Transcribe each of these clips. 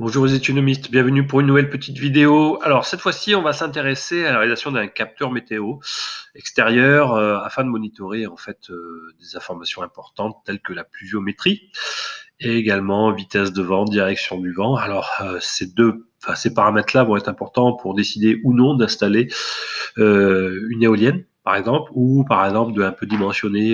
Bonjour les économistes, bienvenue pour une nouvelle petite vidéo. Alors cette fois-ci, on va s'intéresser à la réalisation d'un capteur météo extérieur afin de monitorer en fait des informations importantes telles que la pluviométrie et également vitesse de vent, direction du vent. Alors ces paramètres-là vont être importants pour décider ou non d'installer une éolienne, par exemple, ou par exemple de un peu dimensionner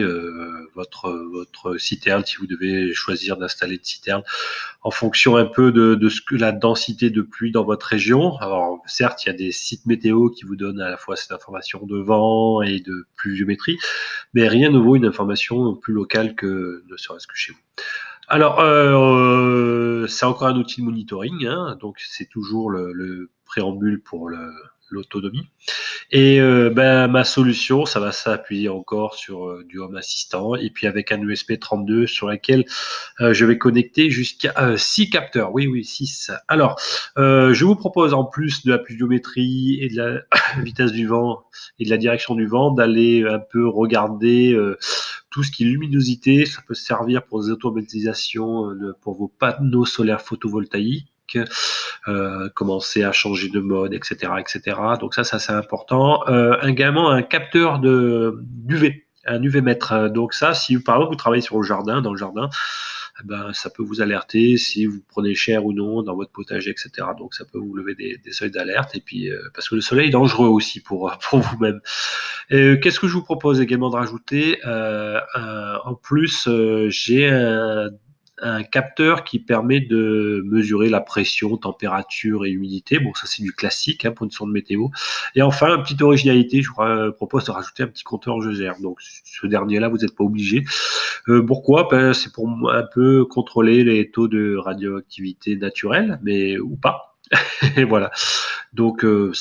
votre citerne si vous devez choisir d'installer une citerne en fonction un peu de ce que la densité de pluie dans votre région. Alors certes, il y a des sites météo qui vous donnent à la fois cette information de vent et de pluviométrie, mais rien ne vaut une information plus locale que ne serait-ce que chez vous. Alors, c'est encore un outil de monitoring, hein, donc c'est toujours le préambule pour l'autonomie. Et ma solution, ça va s'appuyer encore sur du Home Assistant et puis avec un ESP32 sur lequel je vais connecter jusqu'à 6 capteurs. Oui, oui, 6. Alors, je vous propose en plus de la pluviométrie et de la vitesse du vent et de la direction du vent d'aller un peu regarder tout ce qui est luminosité. Ça peut servir pour des automatisations pour vos panneaux solaires photovoltaïques. Commencer à changer de mode, etc., etc. Donc ça c'est important. Également un capteur d'UV, un UV-mètre. Donc ça, si par exemple vous travaillez sur le jardin, dans le jardin, ça peut vous alerter si vous prenez cher ou non dans votre potager, etc. Donc ça peut vous lever des seuils d'alerte. Et puis parce que le soleil est dangereux aussi pour vous-même. Qu'est-ce que je vous propose également de rajouter en plus, j'ai un capteur qui permet de mesurer la pression, température et humidité. Bon, ça c'est du classique hein, pour une sonde météo. Et enfin, une petite originalité, je vous propose de rajouter un petit compteur GGR. Donc ce dernier-là, vous n'êtes pas obligé. Pourquoi? C'est pour un peu contrôler les taux de radioactivité naturelle, mais ou pas. Et voilà. Donc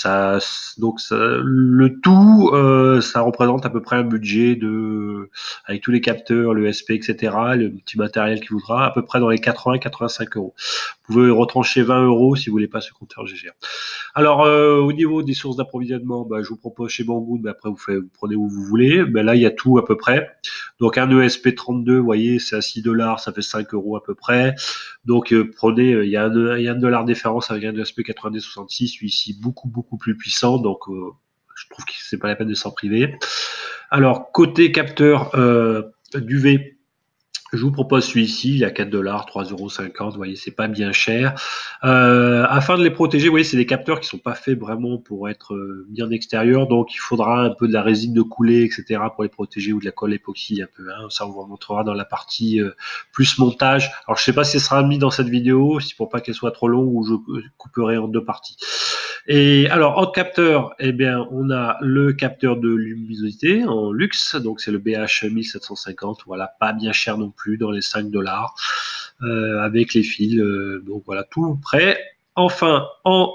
le tout, ça représente à peu près un budget avec tous les capteurs, le SP, etc., le petit matériel qu'il voudra, à peu près dans les 80-85 euros. Vous pouvez retrancher 20 euros si vous voulez pas ce compteur GGR. Alors, au niveau des sources d'approvisionnement, je vous propose chez Banggood, mais après vous prenez où vous voulez. Mais là, il y a tout à peu près. Donc, un ESP32, vous voyez, c'est à 6 $, ça fait 5 euros à peu près. Donc, prenez, il y a un dollar de différence avec un ESP 9066, celui-ci beaucoup, beaucoup plus puissant. Donc, je trouve que c'est pas la peine de s'en priver. Alors, côté capteur d'UV, je vous propose celui-ci, il a 4 $, 3,50 €, vous voyez, c'est pas bien cher. Afin de les protéger, vous voyez, c'est des capteurs qui sont pas faits vraiment pour être bien extérieurs, donc il faudra un peu de la résine de coulée, etc. pour les protéger ou de la colle époxy un peu. Hein. Ça, on vous montrera dans la partie plus montage. Alors, je sais pas si ce sera mis dans cette vidéo, si pour pas qu'elle soit trop longue ou je couperai en deux parties. Et alors, en capteur, eh bien, on a le capteur de luminosité en luxe, donc c'est le BH 1750, voilà, pas bien cher non plus, dans les 5 $, avec les fils, donc voilà, tout prêt. Enfin, en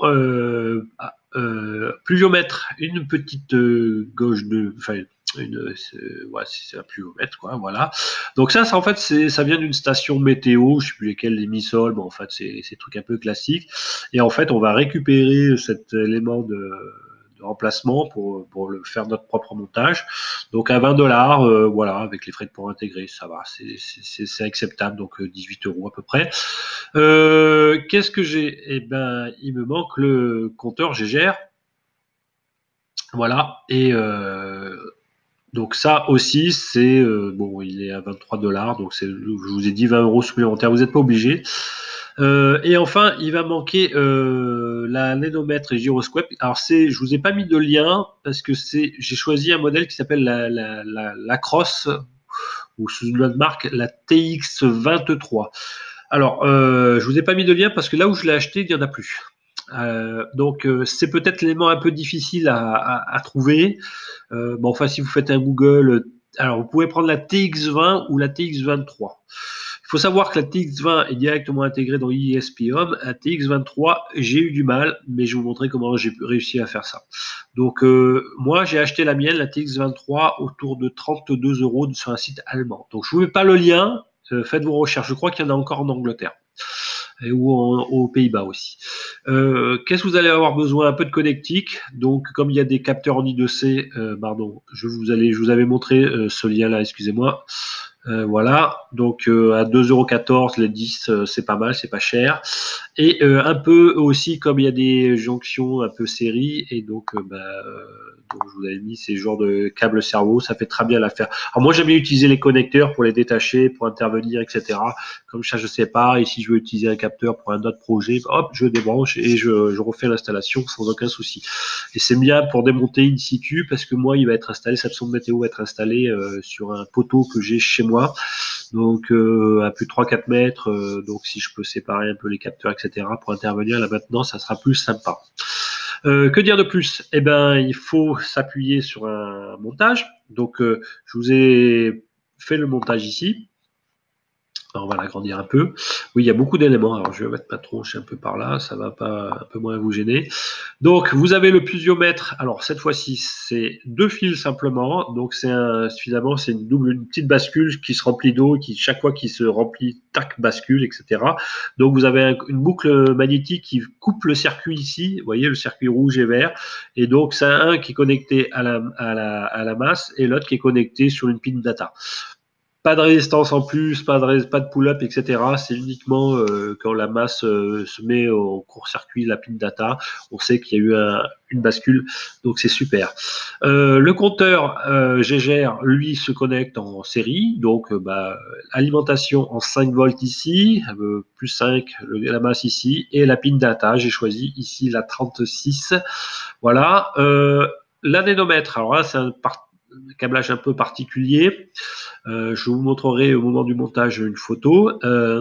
pluviomètre, une petite gauche de, enfin, ouais, c'est un pluviomètre, quoi, voilà. Donc ça en fait, ça vient d'une station météo, je sais plus lesquelles, les Missol, mais en fait, c'est des trucs un peu classiques. Et en fait, on va récupérer cet élément de remplacement pour le faire notre propre montage. Donc à 20 $, voilà, avec les frais de port intégrés, ça va, c'est acceptable, donc 18 euros à peu près. Qu'est-ce que j'ai? Eh ben, il me manque le compteur GGR. Voilà, et donc ça aussi, c'est bon, il est à 23 $, donc je vous ai dit 20 euros supplémentaires, vous n'êtes pas obligé. Et enfin, il va manquer la nénomètre et gyroscope. Alors je vous ai pas mis de lien parce que j'ai choisi un modèle qui s'appelle la Cross ou sous une autre marque la TX23. Alors, je vous ai pas mis de lien parce que là où je l'ai acheté, il n'y en a plus. Donc, c'est peut-être l'élément un peu difficile à trouver. Bon, enfin, si vous faites un Google, alors vous pouvez prendre la TX20 ou la TX23. Il faut savoir que la TX20 est directement intégrée dans ISP Home. La TX23, j'ai eu du mal, mais je vais vous montrer comment j'ai réussi à faire ça. Donc, moi, j'ai acheté la mienne, la TX23, autour de 32 € sur un site allemand. Donc, je ne vous mets pas le lien. Faites vos recherches. Je crois qu'il y en a encore en Angleterre ou aux Pays-Bas aussi. Qu'est-ce que vous allez avoir besoin? Un peu de connectique. Donc, comme il y a des capteurs en I2C, pardon, je vous avais montré ce lien-là, excusez-moi. Voilà, donc à 2,14 € les 10, c'est pas mal, c'est pas cher. Et un peu aussi, comme il y a des jonctions un peu série, et donc, donc je vous avais mis ces genres de câbles cerveau, ça fait très bien l'affaire. Alors moi, j'aime bien utiliser les connecteurs pour les détacher, pour intervenir, etc. Comme ça, je sais pas, et si je veux utiliser un capteur pour un autre projet, hop, je débranche et je refais l'installation sans aucun souci. Et c'est bien pour démonter in situ, parce que moi, il va être installé, cette sonde météo va être installée sur un poteau que j'ai chez moi, donc à plus de 3-4 mètres, donc si je peux séparer un peu les capteurs, etc., pour intervenir là maintenant, ça sera plus sympa. Que dire de plus? Eh ben, il faut s'appuyer sur un montage. Donc, je vous ai fait le montage ici. Alors, on va l'agrandir un peu. Oui, il y a beaucoup d'éléments. Alors, je vais mettre ma tronche un peu par là, ça va pas un peu moins vous gêner. Donc, vous avez le plusiomètre. Alors, cette fois-ci, c'est 2 fils simplement. Donc, finalement, c'est une petite bascule qui se remplit d'eau, qui, chaque fois qu'il se remplit, tac, bascule, etc. Donc, vous avez une boucle magnétique qui coupe le circuit ici. Vous voyez, le circuit rouge et vert. Et donc, c'est un qui est connecté à la masse et l'autre qui est connecté sur une pin data. Pas de résistance en plus, pas de pull-up, etc. C'est uniquement quand la masse se met au court-circuit, la pin data, on sait qu'il y a eu une bascule, donc c'est super. Le compteur Gégère, lui, se connecte en série, donc alimentation en 5 volts ici, plus 5, la masse ici, et la pin data, j'ai choisi ici la 36. Voilà. L'anénomètre, alors là, c'est un câblage un peu particulier. Je vous montrerai au moment du montage une photo.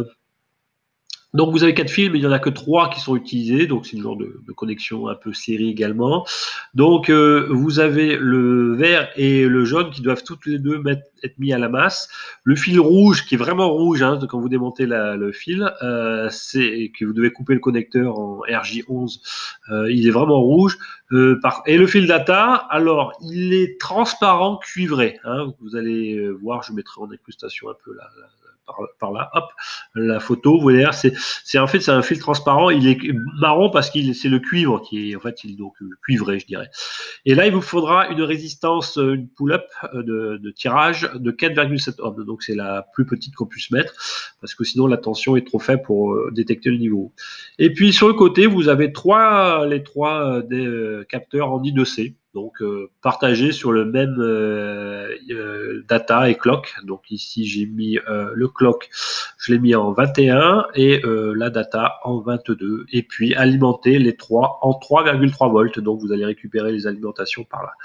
Donc vous avez 4 fils, mais il n'y en a que 3 qui sont utilisés, donc c'est une genre de connexion un peu série également. Donc vous avez le vert et le jaune qui doivent toutes les deux être mis à la masse. Le fil rouge, qui est vraiment rouge, hein, quand vous démontez le fil, c'est que vous devez couper le connecteur en RJ11, il est vraiment rouge. Et le fil data, alors il est transparent cuivré, hein, vous allez voir, je mettrai en incrustation un peu par là, hop, la photo, vous voyez, c'est en fait c'est un fil transparent, il est marron parce que c'est le cuivre qui est en fait il est donc cuivré, je dirais. Et là il vous faudra une résistance, une pull-up de tirage de 4,7 ohms, donc c'est la plus petite qu'on puisse mettre parce que sinon la tension est trop faible pour détecter le niveau. Et puis sur le côté vous avez les trois capteurs en I2C, donc partagés sur le même data et clock. Donc ici j'ai mis le clock, je l'ai mis en 21 et la data en 22, et puis alimenter les trois en 3,3 volts, donc vous allez récupérer les alimentations par là.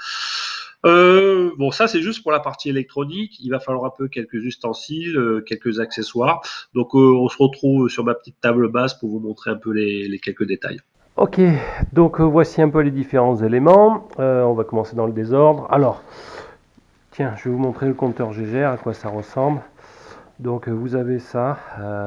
Bon, ça c'est juste pour la partie électronique. Il va falloir un peu quelques ustensiles, quelques accessoires. Donc on se retrouve sur ma petite table basse pour vous montrer un peu les quelques détails. Ok, donc voici un peu les différents éléments. On va commencer dans le désordre. Alors, tiens, je vais vous montrer le compteur Gégère, à quoi ça ressemble. Donc vous avez ça.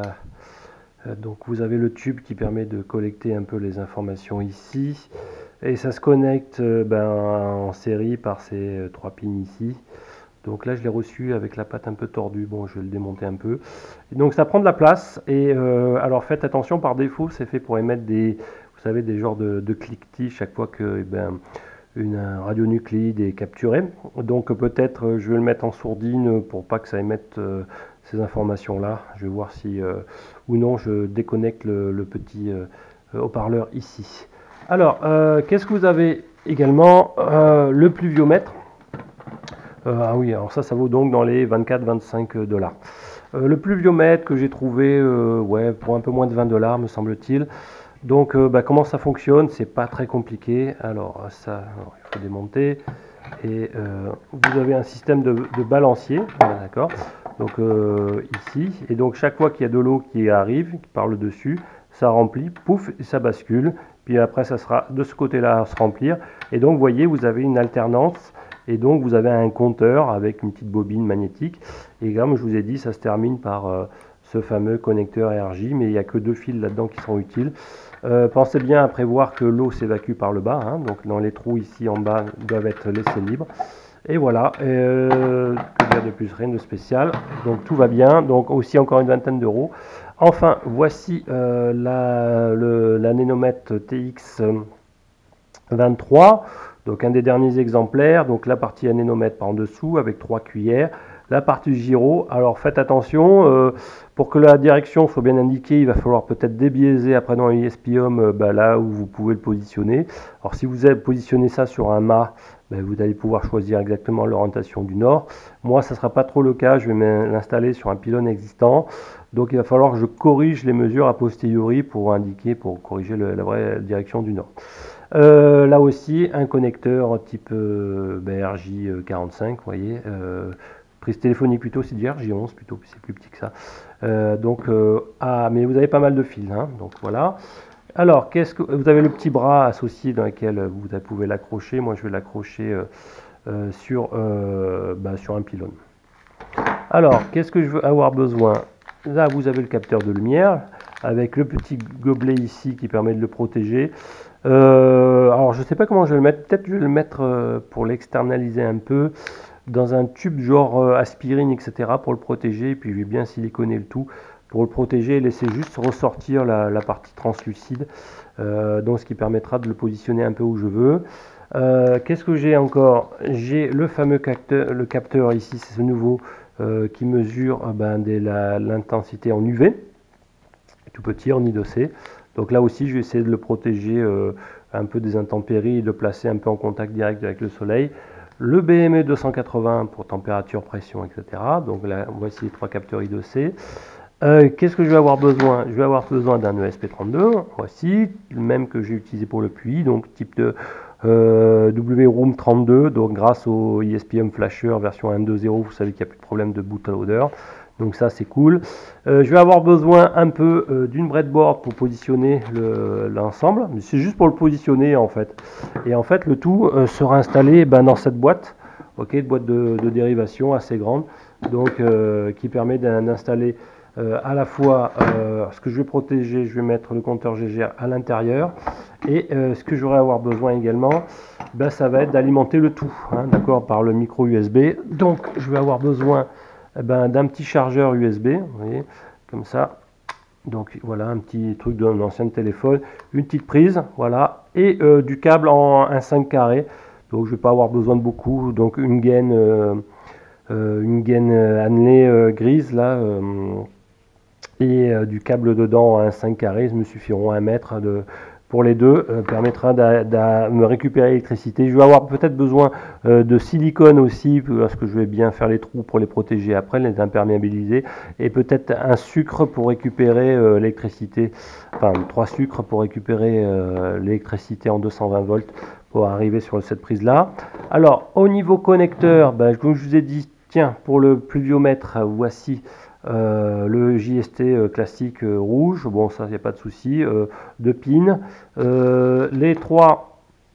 Donc vous avez le tube qui permet de collecter un peu les informations ici. Et ça se connecte en série par ces 3 pins ici. Donc là je l'ai reçu avec la patte un peu tordue, bon je vais le démonter un peu. Et donc ça prend de la place, et alors faites attention, par défaut c'est fait pour émettre des, vous savez, des genres de cliquetis chaque fois que une radionucléide est capturée. Donc peut-être je vais le mettre en sourdine pour pas que ça émette ces informations là. Je vais voir si ou non je déconnecte le petit haut-parleur ici. Alors qu'est-ce que vous avez également? Le pluviomètre. Ah oui, alors ça vaut donc dans les 24-25 $. Le pluviomètre que j'ai trouvé ouais, pour un peu moins de 20 $, me semble-t-il. Donc comment ça fonctionne? C'est pas très compliqué. Alors ça, il faut démonter. Et vous avez un système de balancier, d'accord. Donc ici, et donc chaque fois qu'il y a de l'eau qui arrive, par le dessus, ça remplit, pouf, et ça bascule. Puis après, ça sera de ce côté-là à se remplir. Et donc, vous voyez, vous avez une alternance. Et donc, vous avez un compteur avec une petite bobine magnétique. Et comme je vous ai dit, ça se termine par ce fameux connecteur RJ. Mais il n'y a que 2 fils là-dedans qui sont utiles. Pensez bien à prévoir que l'eau s'évacue par le bas. Hein, donc, dans les trous ici en bas doivent être laissés libres. Et voilà, que dire de plus, rien de spécial. Donc tout va bien, donc aussi encore une vingtaine d'euros. Enfin, voici l'anénomètre TX23, donc un des derniers exemplaires. Donc la partie anénomètre par en dessous avec 3 cuillères. la partie gyro. Alors faites attention, pour que la direction soit bien indiquée, il va falloir peut-être débiaiser après dans l'ESP-HOME là où vous pouvez le positionner. Alors si vous avez positionné ça sur un mât, vous allez pouvoir choisir exactement l'orientation du nord. Moi, ça ne sera pas trop le cas, je vais l'installer sur un pylône existant. Donc il va falloir que je corrige les mesures a posteriori pour corriger la vraie direction du nord. Là aussi, un connecteur type RJ45, vous voyez, prise téléphonique plutôt, c'est du RJ11 plutôt, c'est plus petit que ça. Mais vous avez pas mal de fils, hein, donc voilà. Alors, vous avez le petit bras associé dans lequel vous pouvez l'accrocher. Moi, je vais l'accrocher sur un pylône. Alors, qu'est-ce que je veux avoir besoin? Là, vous avez le capteur de lumière avec le petit gobelet ici qui permet de le protéger. Alors, je ne sais pas comment je vais le mettre. Peut-être je vais le mettre pour l'externaliser un peu dans un tube genre aspirine, etc. pour le protéger. Et puis, je vais bien siliconer le tout pour le protéger et laisser juste ressortir la partie translucide. Donc, ce qui permettra de le positionner un peu où je veux. Qu'est-ce que j'ai encore? J'ai le fameux capteur ici, c'est ce nouveau qui mesure l'intensité en UV, tout petit en I2C. Donc là aussi, je vais essayer de le protéger un peu des intempéries et de le placer un peu en contact direct avec le soleil. Le BME 280 pour température, pression, etc. Donc là, voici les 3 capteurs I2C. Qu'est-ce que je vais avoir besoin? Je vais avoir besoin d'un ESP32, voici, le même que j'ai utilisé pour le puits, donc type de WROOM 32, donc grâce au ESP-HOME Flasher version 1.2.0, vous savez qu'il n'y a plus de problème de bootloader, donc ça c'est cool. Je vais avoir besoin un peu d'une breadboard pour positionner l'ensemble, mais c'est juste pour le positionner en fait. Et en fait le tout sera installé dans cette boîte, boîte de dérivation assez grande, donc qui permet d'installer à la fois ce que je vais protéger, je vais mettre le compteur GGR à l'intérieur, et ce que j'aurai avoir besoin également, ça va être d'alimenter le tout, hein, d'accord, par le micro USB. Donc je vais avoir besoin d'un petit chargeur USB, vous voyez, comme ça. Donc voilà, un petit truc d'un ancien téléphone, une petite prise, voilà, et du câble en 1,5 carré. Donc je vais pas avoir besoin de beaucoup, donc une gaine annelée grise là. Et du câble dedans à 1,5 carré, me suffiront 1 mètre pour les deux, permettra de me récupérer l'électricité. Je vais avoir peut-être besoin de silicone aussi, parce que je vais bien faire les trous pour les protéger après, les imperméabiliser, et peut-être un sucre pour récupérer l'électricité, enfin 3 sucres pour récupérer l'électricité en 220 volts pour arriver sur cette prise là. Alors au niveau connecteur, comme je vous ai dit, tiens, pour le pluviomètre, voici le JST classique rouge, bon ça il n'y a pas de souci, 2 pins, les 3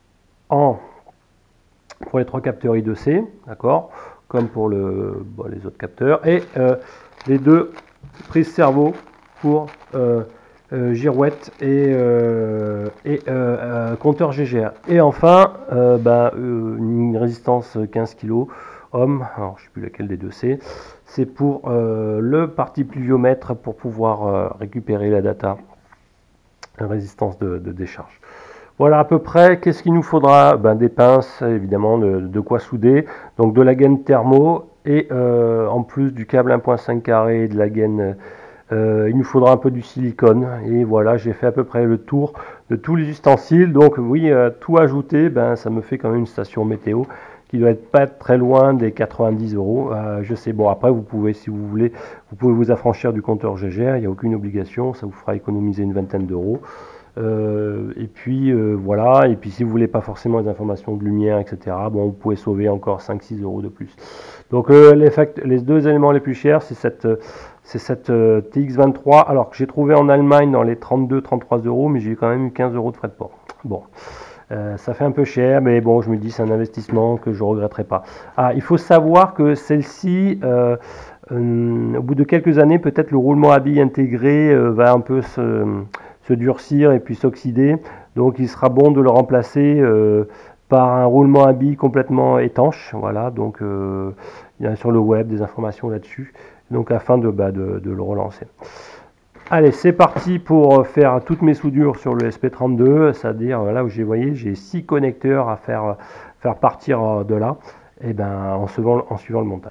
pour les 3 capteurs I2C, d'accord, comme pour les autres capteurs, et les 2 prises cerveau pour girouette et compteur GGR. Et enfin une résistance 15 kg ohm, alors je ne sais plus laquelle des deux c'est pour le parti pluviomètre pour pouvoir récupérer la data, la résistance de décharge. Voilà à peu près. Qu'est-ce qu'il nous faudra? Des pinces, évidemment, de quoi souder, donc de la gaine thermo, et en plus du câble 1,5 carré et de la gaine, il nous faudra un peu du silicone. Et voilà, j'ai fait à peu près le tour de tous les ustensiles. Donc oui, tout ajouté, ça me fait quand même une station météo qui doit être pas très loin des 90 €. Je sais, bon après vous pouvez, si vous voulez, vous pouvez vous affranchir du compteur GGR, il n'y a aucune obligation, ça vous fera économiser une vingtaine d'euros. Et puis voilà, et puis si vous voulez pas forcément les informations de lumière, etc., bon, vous pouvez sauver encore 5-6 € de plus. Donc les deux éléments les plus chers, c'est cette TX23, alors que j'ai trouvé en Allemagne dans les 32-33 €, mais j'ai quand même eu 15 € de frais de port. Bon, ça fait un peu cher, mais bon, je me dis c'est un investissement que je ne regretterai pas. Il faut savoir que celle-ci, au bout de quelques années, peut-être le roulement à billes intégré va un peu se durcir et puis s'oxyder. Donc il sera bon de le remplacer par un roulement à billes complètement étanche. Voilà, donc il y a sur le web des informations là-dessus, donc afin de le relancer. Allez, c'est parti pour faire toutes mes soudures sur le SP32, c'est-à-dire là où j'ai 6 connecteurs à faire partir de là, et en suivant le montage.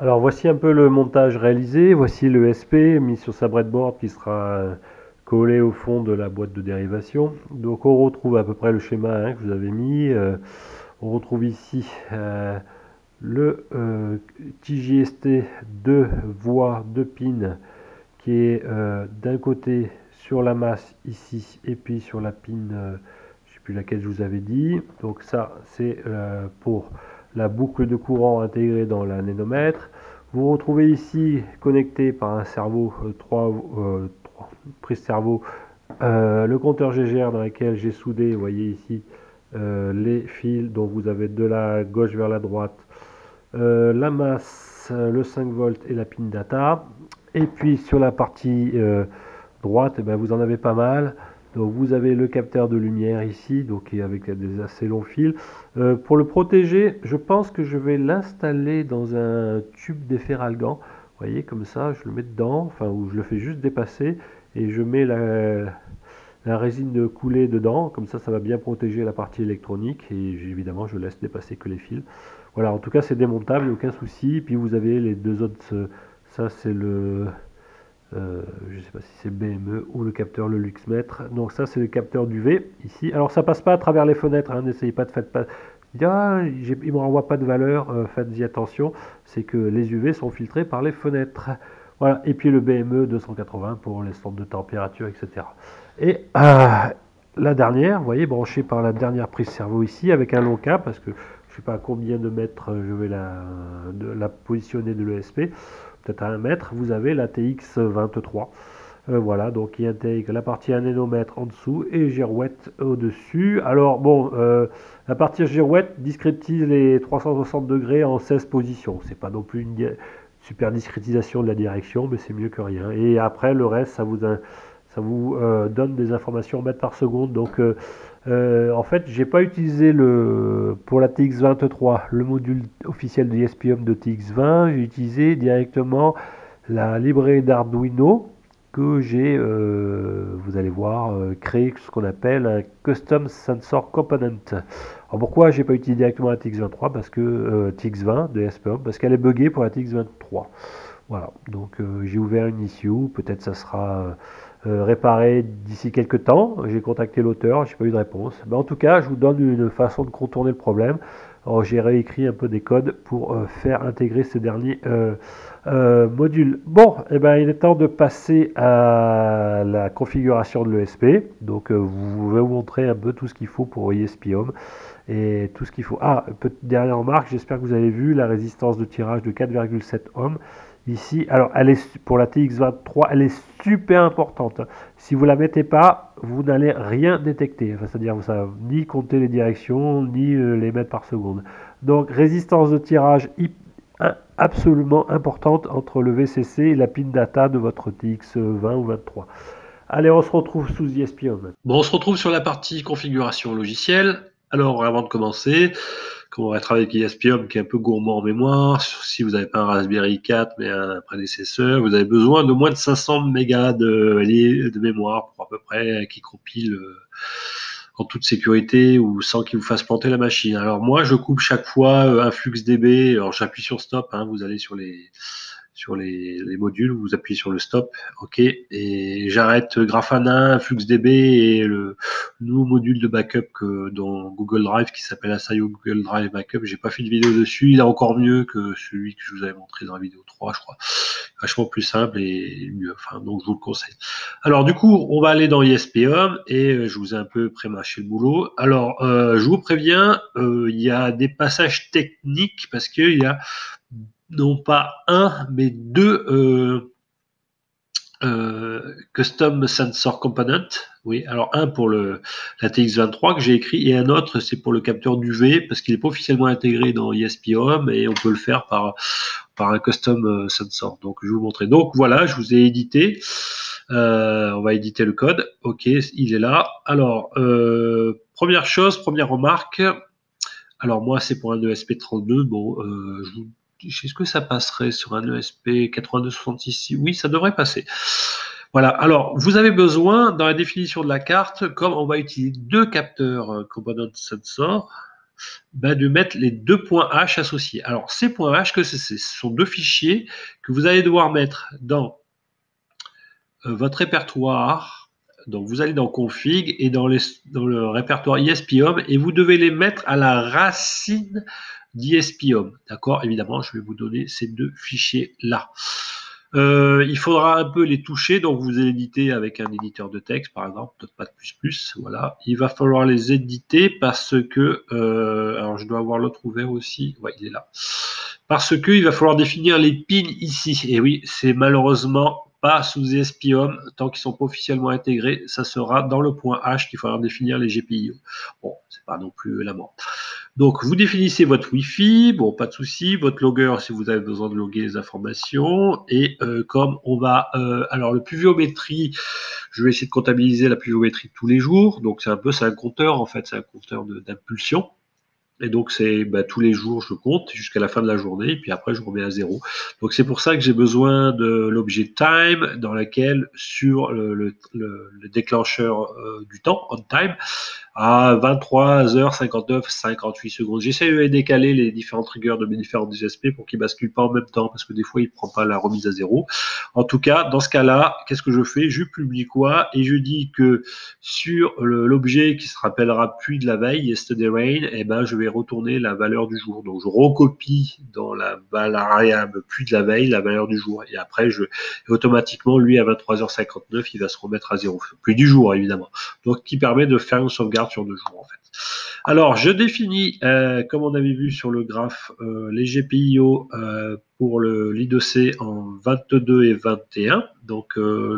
Alors voici un peu le montage réalisé, voici le SP mis sur sa breadboard qui sera collé au fond de la boîte de dérivation. Donc on retrouve à peu près le schéma hein, que vous avez mis. On retrouve ici le TJST 2 voies 2 pins qui est d'un côté sur la masse ici et puis sur la pin, je ne sais plus laquelle je vous avais dit. Donc ça c'est pour la boucle de courant intégrée dans la nanomètre. Vous retrouvez ici connecté par un servo 3 prises servo le compteur GGR dans lequel j'ai soudé, vous voyez ici les fils, donc vous avez de la gauche vers la droite la masse, le 5 volts et la pin data. Et puis sur la partie droite, eh ben, vous en avez pas mal. Donc vous avez le capteur de lumière ici, donc avec des assez longs fils. Pour le protéger, je pense que je vais l'installer dans un tube d'efferalgan. Vous voyez, comme ça, je le mets dedans, enfin, ou je le fais juste dépasser et je mets la résine de coulée dedans. Comme ça va bien protéger la partie électronique et évidemment, je laisse dépasser que les fils. Voilà, en tout cas, c'est démontable, aucun souci. Puis vous avez les deux autres, ça c'est le je ne sais pas si c'est BME ou le capteur, le luxmètre. Donc ça c'est le capteur d'UV ici. Alors ça passe pas à travers les fenêtres, hein. N'essayez pas de faire pas. Ah, il ne me renvoie pas de valeur, faites-y attention, c'est que les UV sont filtrés par les fenêtres. Voilà, et puis le BME 280 pour les stands de température, etc. Et la dernière, vous voyez, branchée par la dernière prise cerveau ici, avec un long câble, parce que je ne sais pas à combien de mètres je vais la positionner de l'ESP, peut-être à 1 mètre, vous avez la TX23. Voilà, donc il intègre la partie 1 nanomètre en dessous et girouette au-dessus. Alors bon, la partie girouette discrétise les 360 degrés en 16 positions. C'est pas non plus une super discrétisation de la direction, mais c'est mieux que rien. Et après, le reste, ça vous donne des informations en mètres par seconde. Donc en fait, j'ai pas utilisé pour la TX23 le module officiel de ESP-HUM de TX20. J'ai utilisé directement la librairie d'Arduino que j'ai, vous allez voir, créé ce qu'on appelle un Custom Sensor Component. Alors pourquoi j'ai pas utilisé directement la TX23? Parce que TX20 de ESP-HUM, parce qu'elle est buggée pour la TX23. Voilà, donc j'ai ouvert une issue, peut-être ça sera réparé d'ici quelques temps. J'ai contacté l'auteur, j'ai pas eu de réponse. Mais en tout cas, je vous donne une façon de contourner le problème. J'ai réécrit un peu des codes pour faire intégrer ce dernier module. Bon, eh ben, il est temps de passer à la configuration de l'ESP. Donc, je vais vous montrer un peu tout ce qu'il faut pour ESP-HUM et tout ce qu'il faut. Ah, petite dernière remarque, j'espère que vous avez vu la résistance de tirage de 4,7 ohms. Ici, alors elle est pour la TX23, elle est super importante. Si vous la mettez pas, vous n'allez rien détecter. Enfin, c'est-à-dire ça ni compter les directions, ni les mètres par seconde. Donc résistance de tirage absolument importante entre le VCC et la pin data de votre TX20 ou 23. Allez, on se retrouve sous ESP-HUM. Bon, on se retrouve sur la partie configuration logicielle. Alors, avant de commencer, comme on va travailler avec ESP-HUM qui est un peu gourmand en mémoire, si vous n'avez pas un Raspberry 4 mais un prédécesseur, vous avez besoin de moins de 500 mégas de mémoire pour à peu près qui compile en toute sécurité ou sans qu'il vous fasse planter la machine. Alors moi, je coupe chaque fois un FluxDB. Alors j'appuie sur stop. Hein, vous allez sur les modules, vous appuyez sur le stop, ok, et j'arrête Grafana, FluxDB et le nouveau module de backup dans Google Drive qui s'appelle Asayo Google Drive Backup. J'ai pas fait de vidéo dessus, il est encore mieux que celui que je vous avais montré dans la vidéo 3, je crois. Vachement plus simple et mieux, enfin, donc je vous le conseille. Alors du coup, on va aller dans ESP-HUM et je vous ai un peu pré-mâché le boulot. Alors, je vous préviens, il y a des passages techniques parce qu'il y a non pas un, mais deux Custom Sensor Component. Oui, alors un pour la TX23 que j'ai écrit et un autre c'est pour le capteur d'UV parce qu'il n'est pas officiellement intégré dans ESP-HUM et on peut le faire par un Custom Sensor. Donc je vais vous montrer. Donc voilà, je vous ai édité. On va éditer le code. Ok, il est là. Alors, première chose, première remarque. Alors moi c'est pour un ESP32. Bon, est-ce que ça passerait sur un ESP 8266? Oui, ça devrait passer. Voilà, alors vous avez besoin, dans la définition de la carte, comme on va utiliser deux capteurs Component Sensor, de mettre les deux points H associés. Alors, ces points H, que ce sont deux fichiers que vous allez devoir mettre dans votre répertoire. Donc, vous allez dans Config et dans le répertoire ISP-Home et vous devez les mettre à la racine d'ISP-Home. D'accord? Évidemment, je vais vous donner ces deux fichiers-là. Il faudra un peu les toucher, donc vous éditez avec un éditeur de texte, par exemple, Notepad++, voilà. Il va falloir les éditer parce que, alors je dois avoir l'autre ouvert aussi, ouais, il est là. Parce que il va falloir définir les pins ici. Et oui, c'est malheureusement pas sous ESP-Home, tant qu'ils sont pas officiellement intégrés, ça sera dans le point H qu'il faudra définir les GPIO. Bon, c'est pas non plus la mort. Donc, vous définissez votre Wi-Fi, bon, pas de souci, votre logger si vous avez besoin de loguer les informations. Et comme on va, alors le pluviométrie, je vais essayer de comptabiliser la pluviométrie tous les jours. Donc, c'est un compteur en fait, c'est un compteur d'impulsion. Et donc, c'est tous les jours, je compte jusqu'à la fin de la journée, et puis après, je remets à 0. Donc, c'est pour ça que j'ai besoin de l'objet time, dans lequel, sur le déclencheur du temps, on time, à 23h59, 58 secondes. J'essaie de décaler les différents triggers de mes différents DSP pour qu'ils ne basculent pas en même temps, parce que des fois, il ne prend pas la remise à 0. En tout cas, dans ce cas-là, qu'est-ce que je fais? Je publie quoi? Et je dis que sur l'objet qui se rappellera pluie de la veille, yesterday rain, eh ben, je vais retourner la valeur du jour. Donc, je recopie dans la variable pluie de la veille la valeur du jour. Et après, automatiquement, lui, à 23h59, il va se remettre à 0. Pluie du jour, évidemment. Donc, qui permet de faire une sauvegarde sur 2 jours, en fait. Alors, je définis, comme on avait vu sur le graphe, les GPIO pour le l'I2C en 22 et 21. Donc,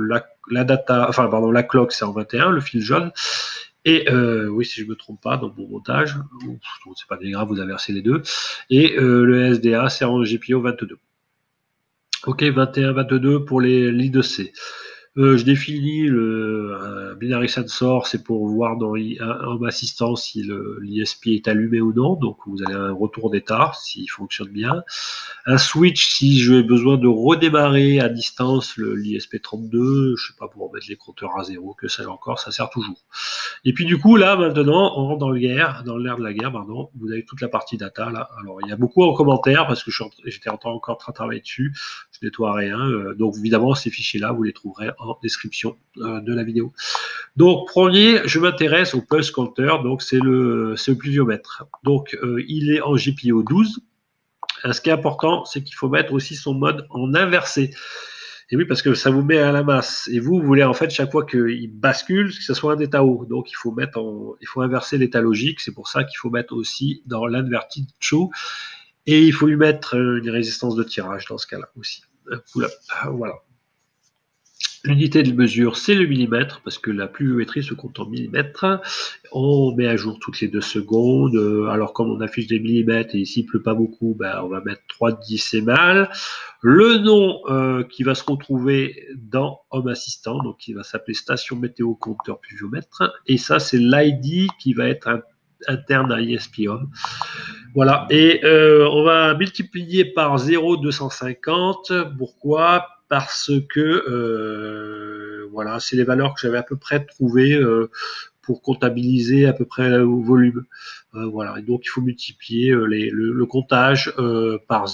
la clock, c'est en 21, le fil jaune. Et oui, si je ne me trompe pas, dans mon montage, c'est pas bien grave, vous inversez les deux. Et le SDA, c'est en GPIO 22. Ok, 21, 22 pour les l'I2C. Je définis un binary sensor, c'est pour voir dans Home Assistant si l'ISP est allumé ou non. Donc vous avez un retour d'état s'il fonctionne bien. Un switch si j'ai besoin de redémarrer à distance l'ISP32, je sais pas, pour remettre les compteurs à 0, que sais-je encore, ça sert toujours. Et puis du coup là maintenant on rentre dans l'air de la guerre, pardon. Vous avez toute la partie data là. Alors il y a beaucoup en commentaire parce que j'étais encore en train de travailler dessus. Je nettoie rien. Donc évidemment ces fichiers là vous les trouverez en description de la vidéo. Donc premier, je m'intéresse au pulse counter. Donc c'est le pluviomètre. Donc il est en GPIO 12. Ce qui est important, c'est qu'il faut mettre aussi son mode en inversé. Et oui, parce que ça vous met à la masse. Et vous voulez en fait chaque fois qu'il bascule, que ce soit un état haut. Donc il faut inverser l'état logique. C'est pour ça qu'il faut mettre aussi dans l'inverted show. Et il faut lui mettre une résistance de tirage dans ce cas-là aussi. Voilà. L'unité de mesure, c'est le millimètre, parce que la pluviométrie se compte en millimètres. On met à jour toutes les 2 secondes. Alors, comme on affiche des millimètres et ici il pleut pas beaucoup, on va mettre 3 décimales. Le nom qui va se retrouver dans Home Assistant, donc qui va s'appeler Station Météo Compteur Pluviomètre. Et ça, c'est l'ID qui va être interne à ISP-Home. Voilà, et on va multiplier par 0,250. Pourquoi? Parce que voilà, c'est les valeurs que j'avais à peu près trouvées pour comptabiliser à peu près au volume. Voilà, et donc il faut multiplier le comptage par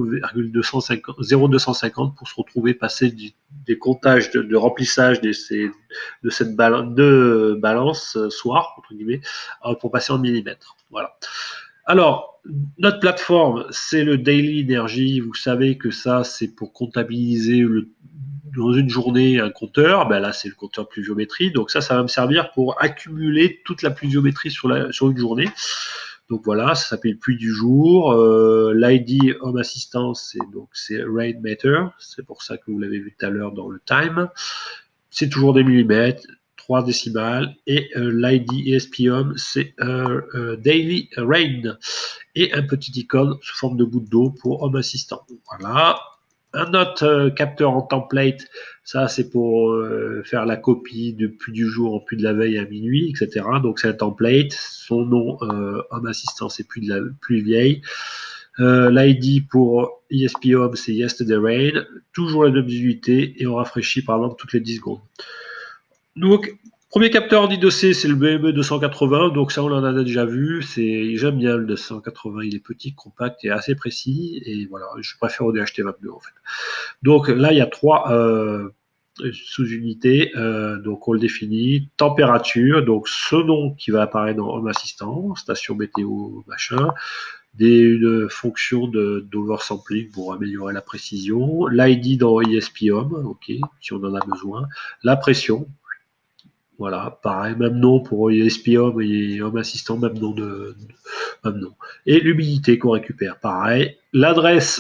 0,250 pour se retrouver passer des comptages de remplissage de cette balance soir, entre guillemets, pour passer en millimètres. Voilà. Alors, notre plateforme, c'est le Daily Energy. Vous savez que ça, c'est pour comptabiliser dans une journée un compteur. Là, c'est le compteur pluviométrie. Donc ça va me servir pour accumuler toute la pluviométrie sur une journée. Donc voilà, ça s'appelle pluie du jour. L'ID Home Assistant, c'est Rainmeter. C'est pour ça que vous l'avez vu tout à l'heure dans le time. C'est toujours des millimètres. 3 décimales, et l'ID ESP-Home, c'est Daily Rain, et un petit icône sous forme de goutte d'eau pour Home Assistant. Voilà. Un autre capteur en template, ça c'est pour faire la copie de pluie du jour en pluie de la veille à minuit, etc. Donc c'est un template, son nom Home Assistant, c'est pluie vieille. L'ID pour ESP-Home, c'est Yesterday Rain, toujours la même unité, et on rafraîchit par exemple toutes les 10 secondes. Donc, Premier capteur DDoC, c'est le BME 280, donc ça on en a déjà vu. J'aime bien le 280, il est petit, compact et assez précis. Et voilà, je préfère au DHT22 en fait. Donc là, il y a 3 sous-unités. Donc on le définit. Température, donc ce nom qui va apparaître dans Home Assistant, station météo, machin. Une fonction d'oversampling pour améliorer la précision. L'ID dans ESP Home, ok, si on en a besoin. La pression. Voilà, pareil, même nom pour ESP Home et Home Assistant, même nom même nom. Et l'humidité qu'on récupère, pareil. L'adresse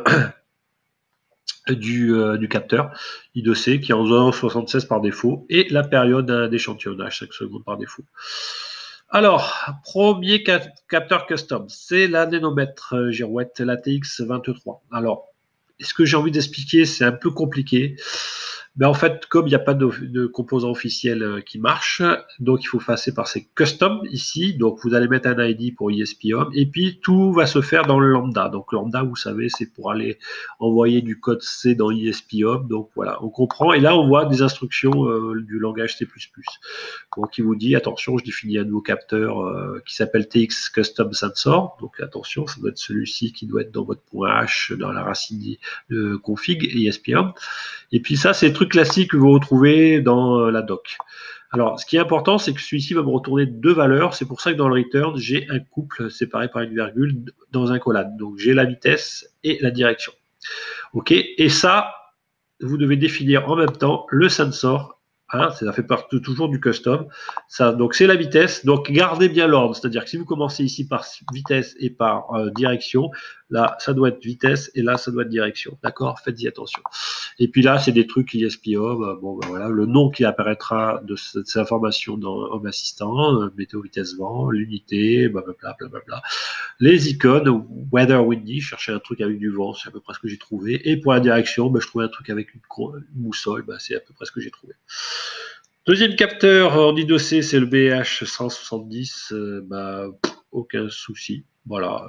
du capteur I2C qui est en 0,76 par défaut et la période d'échantillonnage 5 secondes par défaut. Alors, premier capteur custom, c'est la nanomètre girouette, la TX23. Alors, ce que j'ai envie d'expliquer, c'est un peu compliqué. Mais en fait, comme il n'y a pas de composant officiel qui marche, donc il faut passer par ces custom ici. Donc vous allez mettre un ID pour ESP Home et puis tout va se faire dans le lambda. Donc lambda, vous savez, c'est pour aller envoyer du code C dans ESP Home. Donc voilà, on comprend. Et là, on voit des instructions du langage C++. Donc il vous dit, attention, je définis un nouveau capteur qui s'appelle TX Custom Sensor. Donc attention, ça doit être celui-ci qui doit être dans votre .h, dans la racine de config ESP Home. Et puis ça, c'est le truc classique que vous retrouvez dans la doc. Alors, ce qui est important, c'est que celui-ci va me retourner 2 valeurs. C'est pour ça que dans le return, j'ai un couple séparé par une virgule dans un collab. Donc, j'ai la vitesse et la direction. OK. Et ça, vous devez définir en même temps le sensor. Hein, ça fait partie toujours du custom. Ça, donc, c'est la vitesse. Donc, gardez bien l'ordre. C'est-à-dire que si vous commencez ici par vitesse et par direction, là, ça doit être vitesse et là, ça doit être direction. D'accord? Faites-y attention. Et puis là, c'est des trucs ESP Home. Bon, ben voilà, le nom qui apparaîtra de ces informations dans Home Assistant, météo, vitesse, vent, l'unité, blablabla, blablabla. Les icônes, Weather Windy, je cherchais un truc avec du vent, c'est à peu près ce que j'ai trouvé. Et pour la direction, ben, je trouvais un truc avec une boussole, ben, c'est à peu près ce que j'ai trouvé. Deuxième capteur en IDOC, c'est le BH170. Aucun souci. Voilà.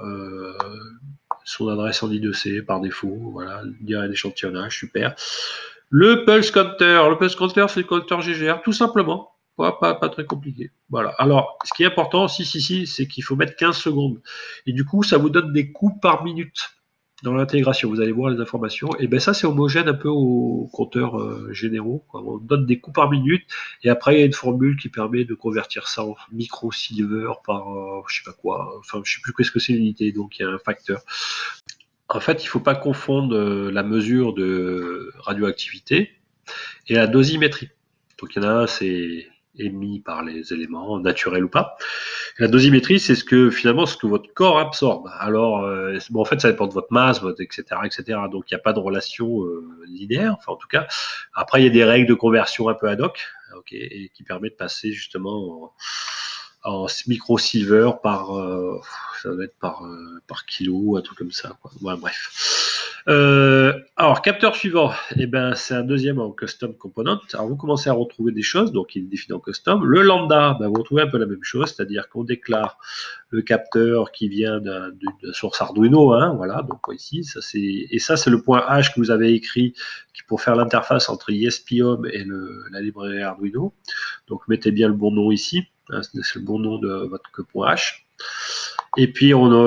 Son adresse en I2C par défaut. Voilà. Durée d'échantillonnage, super. Le Pulse Counter. Le Pulse Counter, c'est le compteur GGR, tout simplement. Pas très compliqué. Voilà. Alors, ce qui est important aussi, c'est qu'il faut mettre 15 secondes. Et du coup, ça vous donne des coups par minute dans l'intégration. Vous allez voir les informations. Et bien ça, c'est homogène un peu aux compteurs généraux, quoi. On donne des coups par minute. Et après, il y a une formule qui permet de convertir ça en micro-silver par je sais pas quoi. Enfin, je sais plus qu'est-ce que c'est l'unité. Donc, il y a un facteur. En fait, il ne faut pas confondre la mesure de radioactivité et la dosimétrie. Donc, il y en a un, c'est émis par les éléments, naturels ou pas. Et la dosimétrie, c'est ce que votre corps absorbe. Alors, bon, en fait, ça dépend de votre masse, etc., etc. Donc, il n'y a pas de relation linéaire. Enfin, en tout cas, après, il y a des règles de conversion un peu ad hoc, okay, et qui permettent de passer justement en micro-silver ça doit être par kilo, un truc comme ça, quoi. Ouais, bref. Alors, capteur suivant, c'est un deuxième en custom component. Alors, vous commencez à retrouver des choses, donc il est défini en custom. Le lambda, vous retrouvez un peu la même chose, c'est-à-dire qu'on déclare le capteur qui vient d'une source Arduino, hein, voilà, donc ici, ça c'est le point H que vous avez écrit pour faire l'interface entre ESP Home et la librairie Arduino. Donc, mettez bien le bon nom ici. C'est le bon nom de votre .h. Et puis on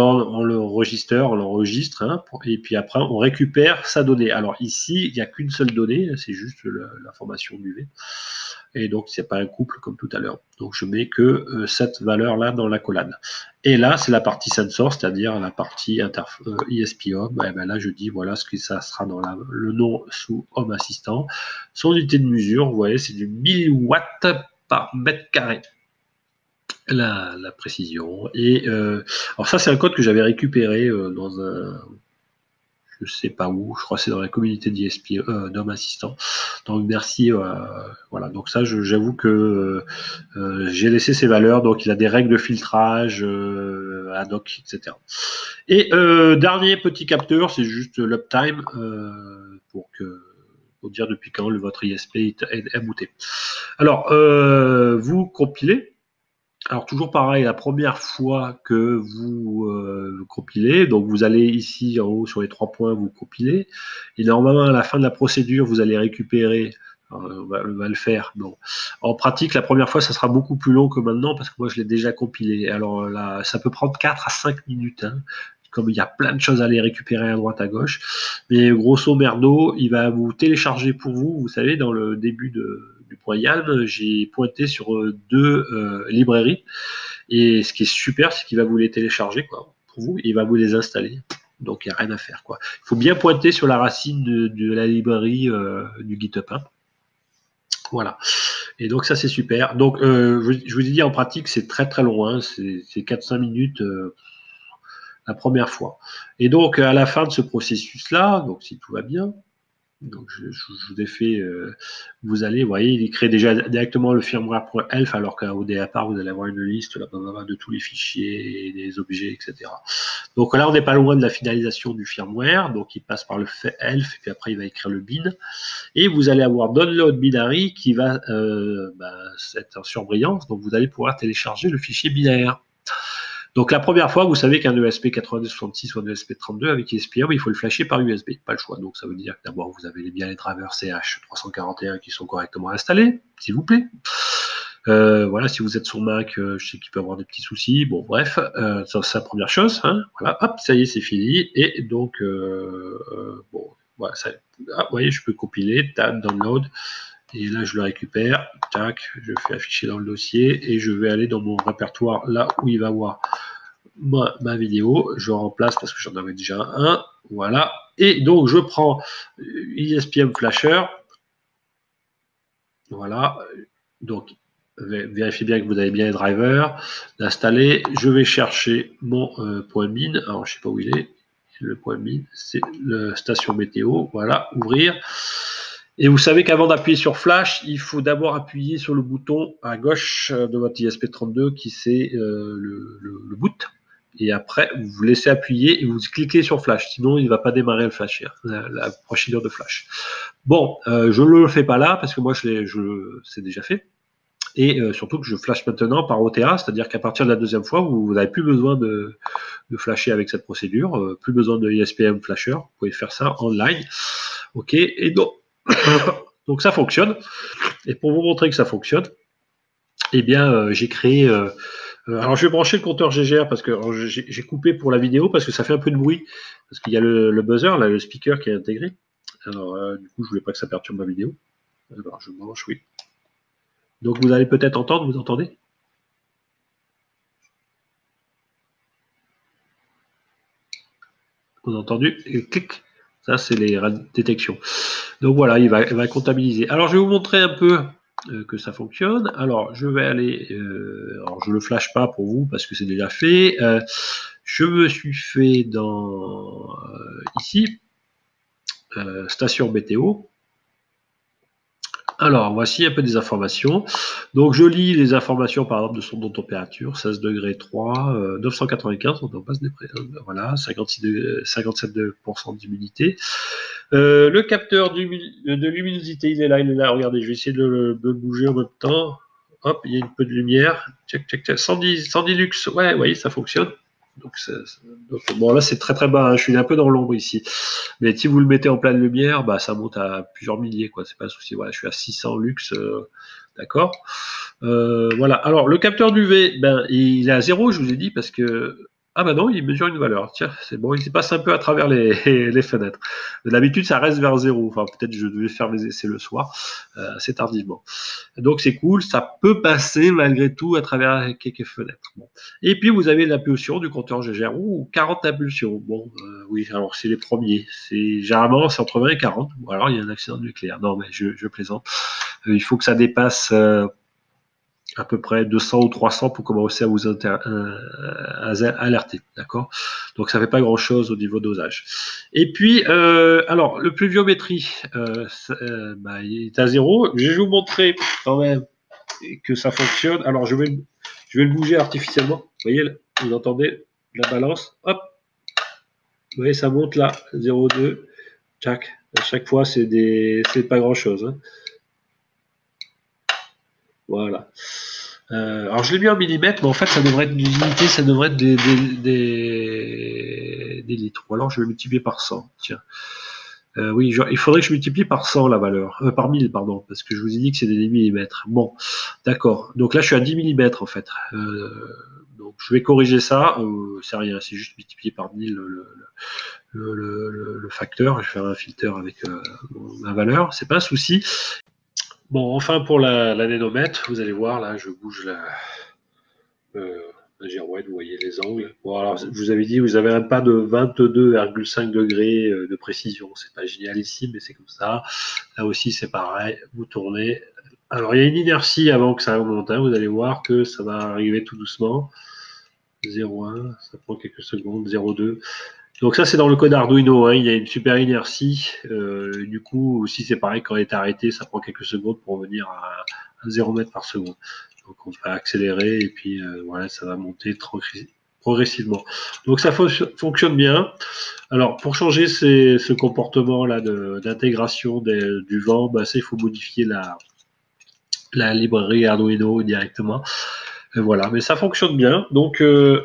l'enregistre, hein, et puis après on récupère sa donnée. Alors ici, il n'y a qu'une seule donnée, c'est juste l'information du V. Et donc c'est pas un couple comme tout à l'heure. Donc je mets que cette valeur-là dans la colonne. Et là, c'est la partie sensor, c'est-à-dire la partie ESP Home. Et ben là, je dis voilà ce que ça sera dans le nom sous Home Assistant. Son unité de mesure, vous voyez, c'est du 1000 watts par mètre carré. La précision. Et alors ça, c'est un code que j'avais récupéré dans un, je sais pas où, je crois que c'est dans la communauté d'ESP, d'Home Assistant. Donc merci, voilà. Donc ça, j'avoue que j'ai laissé ces valeurs. Donc il a des règles de filtrage ad hoc, etc. Et dernier petit capteur, c'est juste l'uptime pour dire depuis quand votre ISP est booté. Alors vous compilez. Alors toujours pareil, la première fois que vous compilez, donc vous allez ici en haut sur les 3 points, vous compilez, et normalement à la fin de la procédure, vous allez récupérer on va le faire. Bon. En pratique, la première fois, ça sera beaucoup plus long que maintenant parce que moi, je l'ai déjà compilé. Alors là, ça peut prendre 4 à 5 minutes. Hein, comme il y a plein de choses à aller récupérer à droite, à gauche. Mais grosso merdo, il va vous télécharger pour vous. Vous savez, dans le début du point YALM, j'ai pointé sur 2 librairies. Et ce qui est super, c'est qu'il va vous les télécharger quoi, pour vous et il va vous les installer. Donc il n'y a rien à faire. Quoi. Il faut bien pointer sur la racine de la librairie du GitHub. Hein. Voilà. Et donc ça c'est super. Donc je vous ai dit en pratique c'est très très long. Hein. C'est 4-5 minutes la première fois. Et donc à la fin de ce processus-là, donc si tout va bien, donc je vous ai fait, vous allez, vous voyez, il crée déjà directement le firmware.elf alors qu'au départ vous allez avoir une liste là, de tous les fichiers, des objets, etc. Donc là on n'est pas loin de la finalisation du firmware, donc il passe par le elf et puis après il va écrire le bin et vous allez avoir download binary qui va être en surbrillance, donc vous allez pouvoir télécharger le fichier binaire. Donc la première fois, vous savez qu'un ESP8266 ou un ESP32 avec ESP1, il faut le flasher par USB, pas le choix. Donc ça veut dire que d'abord vous avez bien les drivers CH341 qui sont correctement installés, s'il vous plaît. Voilà, si vous êtes sur Mac, je sais qu'il peut y avoir des petits soucis. Bon, bref, c'est la première chose. Hein. Voilà, hop, ça y est, c'est fini. Et donc, bon, voilà, ça, vous voyez, je peux compiler, tab, download. Et là, je le récupère, tac, je fais afficher dans le dossier et je vais aller dans mon répertoire là où il va avoir ma vidéo. Je remplace parce que j'en avais déjà un, voilà. Et donc, je prends ESPM Flasher, voilà. Donc, vérifiez bien que vous avez bien les drivers, l'installer. Je vais chercher mon point bin. Alors, je ne sais pas où il est. Le point bin, c'est la station météo. Voilà, ouvrir. Et vous savez qu'avant d'appuyer sur Flash, il faut d'abord appuyer sur le bouton à gauche de votre ISP32 qui c'est le boot. Et après, vous laissez appuyer et vous cliquez sur Flash. Sinon, il ne va pas démarrer le Flash, la procédure de Flash. Bon, je ne le fais pas là parce que moi, c'est déjà fait. Et surtout que je flash maintenant par OTA, c'est-à-dire qu'à partir de la deuxième fois, vous n'avez plus besoin de flasher avec cette procédure, plus besoin de ISPM Flasher. Vous pouvez faire ça online. OK. Et donc, donc ça fonctionne. Et pour vous montrer que ça fonctionne, eh bien, j'ai créé. Alors, je vais brancher le compteur GGR parce que j'ai coupé pour la vidéo parce que ça fait un peu de bruit. Parce qu'il y a le buzzer, là, le speaker qui est intégré. Alors, du coup, je voulais pas que ça perturbe ma vidéo. Alors, je branche, oui. Donc, vous allez peut-être entendre, vous entendez? Vous avez entendu? Et clic. Ça, c'est les détections. Donc voilà, il va comptabiliser. Alors, je vais vous montrer un peu que ça fonctionne. Alors, je vais aller... alors, je ne le flash pas pour vous parce que c'est déjà fait. Je me suis fait dans... ici, station météo. Alors, voici un peu des informations. Donc, je lis les informations, par exemple, de son température, 16 degrés 3, 995, on passe des voilà, 57% d'humidité. Le capteur de luminosité, il est là, regardez, je vais essayer de le bouger en même temps. Hop, il y a un peu de lumière. Check, 110 lux, ouais, vous voyez, ça fonctionne. Donc, bon, là, c'est très très bas, hein. Je suis un peu dans l'ombre ici. Mais si vous le mettez en pleine lumière, bah, ça monte à plusieurs milliers, quoi. C'est pas un souci. Voilà, je suis à 600 lux, d'accord. Voilà. Alors, le capteur d'UV, ben, il est à 0, je vous ai dit, parce que ah bah non, il mesure une valeur. Tiens, c'est bon, il passe un peu à travers les fenêtres. D'habitude, ça reste vers 0. Enfin, peut-être je devais faire mes essais le soir, assez tardivement. Donc c'est cool, ça peut passer malgré tout à travers quelques fenêtres. Bon. Et puis vous avez l'impulsion du compteur GGR. 40 impulsions. Bon, oui, alors c'est les premiers. Généralement, c'est entre 20 et 40. Ou alors il y a un accident nucléaire. Non, mais je plaisante. Il faut que ça dépasse à peu près 200 ou 300 pour commencer à vous alerter, d'accord? Donc ça fait pas grand-chose au niveau dosage. Et puis, alors le pluviométrie, il est à 0. Je vais vous montrer quand même que ça fonctionne. Alors je vais le bouger artificiellement. Vous voyez, vous entendez la balance. Hop, vous voyez, ça monte là, 0,2. Tac. À chaque fois, c'est pas grand-chose. Hein. Voilà. Alors je l'ai mis en millimètres, mais en fait ça devrait être des unités, ça devrait être des litres. Ou alors je vais multiplier par 100. Tiens. Oui, il faudrait que je multiplie par 100 la valeur, par 1000, pardon, parce que je vous ai dit que c'est des millimètres. Bon, d'accord. Donc là, je suis à 10 millimètres en fait. Donc je vais corriger ça. C'est rien, c'est juste multiplier par 1000 le facteur. Je vais faire un filtre avec ma valeur, c'est pas un souci. Bon, enfin pour la nanomètre, vous allez voir là, je bouge la girouette, vous voyez les angles. Bon, alors je vous avais dit, vous avez un pas de 22,5 degrés de précision. C'est pas génial ici, mais c'est comme ça. Là aussi, c'est pareil. Vous tournez. Alors, il y a une inertie avant que ça augmente. Hein. Vous allez voir que ça va arriver tout doucement. 0,1, ça prend quelques secondes. 0,2. Donc ça, c'est dans le code Arduino. Hein. Il y a une super inertie. Du coup, aussi, c'est pareil, quand elle est arrêtée, ça prend quelques secondes pour revenir à 0 mètres par seconde. Donc on va accélérer et puis voilà, ça va monter progressivement. Donc ça fonctionne bien. Alors pour changer ce comportement-là d'intégration du vent, bah, ça, il faut modifier la librairie Arduino directement. Et voilà, mais ça fonctionne bien. Donc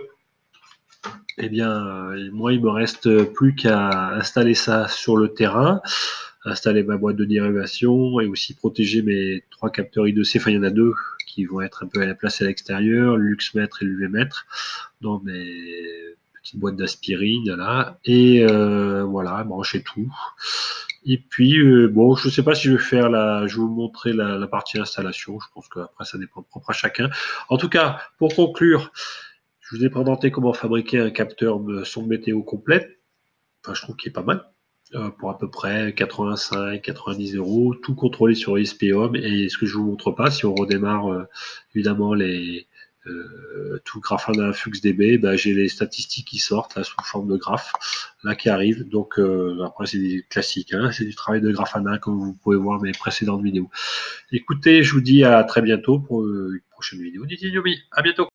eh bien, moi, il me reste plus qu'à installer ça sur le terrain, installer ma boîte de dérivation et aussi protéger mes 3 capteurs I2C. Enfin, il y en a 2 qui vont être un peu à la place à l'extérieur, le luxmètre et le UV-mètre, dans mes petites boîtes d'aspirine, là. Et voilà, brancher tout. Et puis, bon, je ne sais pas si je vais faire je vais vous montrer la partie installation. Je pense qu'après, ça dépend propre à chacun. En tout cas, pour conclure, je vous ai présenté comment fabriquer un capteur de son météo complète. Enfin, je trouve qu'il est pas mal. Pour à peu près 85-90 euros, tout contrôlé sur ISP-Home. Et ce que je ne vous montre pas, si on redémarre évidemment tout Grafana FluxDB, bah, j'ai les statistiques qui sortent là, sous forme de graphes là qui arrivent. Donc après c'est des classiques, hein, c'est du travail de Grafana comme vous pouvez voir mes précédentes vidéos. Écoutez, je vous dis à très bientôt pour une prochaine vidéo d'Itinyomi. À bientôt.